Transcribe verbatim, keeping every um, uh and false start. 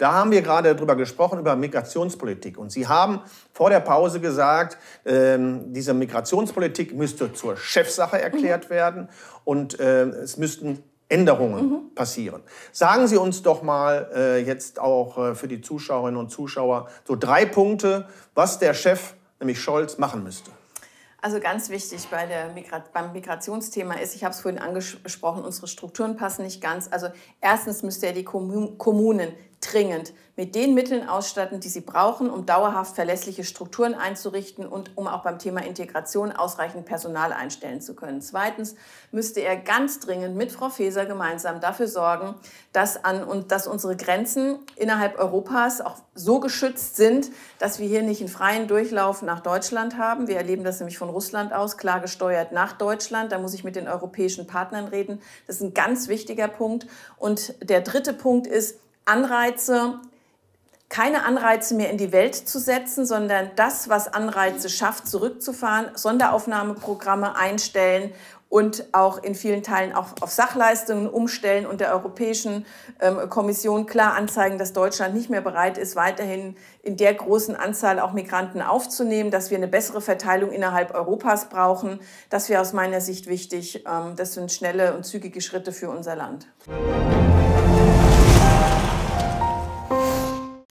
Da haben wir gerade darüber gesprochen, über Migrationspolitik. Und Sie haben vor der Pause gesagt, ähm, diese Migrationspolitik müsste zur Chefsache erklärt mhm. werden und äh, es müssten Änderungen mhm. passieren. Sagen Sie uns doch mal äh, jetzt auch äh, für die Zuschauerinnen und Zuschauer so drei Punkte, was der Chef, nämlich Scholz, machen müsste. Also ganz wichtig bei der Migra- beim Migrationsthema ist, ich habe es vorhin angesprochen, unsere Strukturen passen nicht ganz. Also erstens müsste er die Kommun- Kommunen dringend mit den Mitteln ausstatten, die sie brauchen, um dauerhaft verlässliche Strukturen einzurichten und um auch beim Thema Integration ausreichend Personal einstellen zu können. Zweitens müsste er ganz dringend mit Frau Faeser gemeinsam dafür sorgen, dass, an, und dass unsere Grenzen innerhalb Europas auch so geschützt sind, dass wir hier nicht einen freien Durchlauf nach Deutschland haben. Wir erleben das nämlich von Russland aus, klar gesteuert nach Deutschland. Da muss ich mit den europäischen Partnern reden. Das ist ein ganz wichtiger Punkt. Und der dritte Punkt ist, Anreize, keine Anreize mehr in die Welt zu setzen, sondern das, was Anreize schafft, zurückzufahren, Sonderaufnahmeprogramme einstellen und auch in vielen Teilen auch auf Sachleistungen umstellen und der Europäischen ähm, Kommission klar anzeigen, dass Deutschland nicht mehr bereit ist, weiterhin in der großen Anzahl auch Migranten aufzunehmen, dass wir eine bessere Verteilung innerhalb Europas brauchen. Das wäre aus meiner Sicht wichtig. Ähm, das sind schnelle und zügige Schritte für unser Land.